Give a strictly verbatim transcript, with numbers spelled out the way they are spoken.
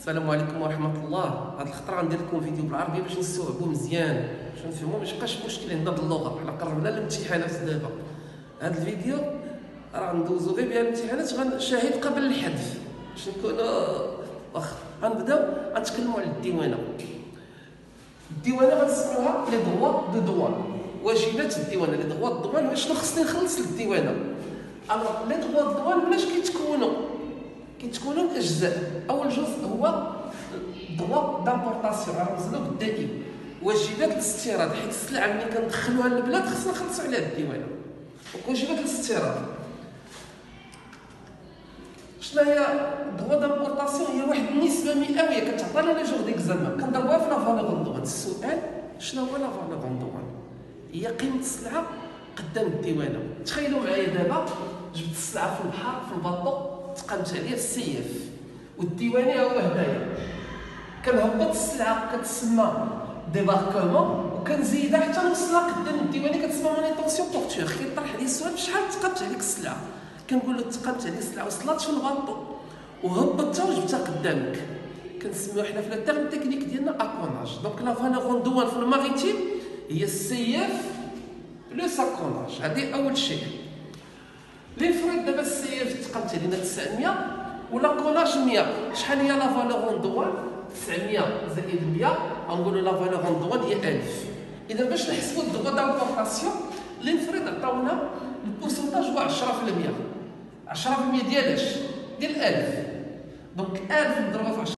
السلام عليكم ورحمه الله. هاد الخطره غندير لكم فيديو بالعربيه باش نستوعبوا مزيان، باش نفهموا، ما يبقاش مشكل عندنا باللغه. حنا قربنا الامتحانات دابا. هاد الفيديو راه ندوزو غير بها الامتحانات، غنشاهد قبل الحذف باش نكونوا واخا. غنبداو غنتكلموا على الديوانه. الديوانه غنسميوها لي دغوا دو دوان، واجبات الديوانه. لي دغوا دو دوان شنو خصني نخلص للديوانه. الوغ لي دغوا دو دوان مناش كيتكونوا كيتكونوا اجزاء. اول جزء هو دغوا دامبورطاسيون، غنرمزلو بالدائم. واجبات الاستيراد، حيت السلعه ملي كندخلوها للبلاد خصنا نخلصوا عليها الديوانه. واجبات الاستيراد شنو هي؟ دغوا دامبورطاسيون هي واحد النسبه مئويه كتعطينا لي جور ديكزامان، كنضربوها في لا فالور دوان. السؤال شنو هو لا فالور دوان؟ هي قيمه السلعه قدام الديوانه. تخيلوا معايا دابا جبت السلعه في البحر في الباطو، تقامت عليا في السياف، والديوانه هو هدايا. كنهبط السلعه كتسمى ديباركمون، وكنزيدها حتى نوصلها قدام الديوانه كتسمى مانيطونسيون بورتور. كيطرح عليا السؤال شحال تقامت عليك السلعه، كنقول له تقامت عليا السلعه وصلات في الباطو وهبطتها وجبتها قدامك. كنسميوها حنا في التيرم تكنيك ديالنا اكوناج. دونك لا فالور دوان في الماريتيم هي السياف بلوس اكوناج. هذه اول شيء. لي فريد دابا السياف تقامت علينا تسعمية ولاكوناج مية. شحال هي لا فالور دوان؟ تسعمية زائد مية، غنقولوا لا فالور دوان هي ألف. اذا باش نحسبوا الدغوا دامبورطاسيون لي فريد عطاونا البورسونتاج هو عشرة في المية. عشرة في المية ديال اش؟ ديال ألف. دونك ألف نضربها في عشرة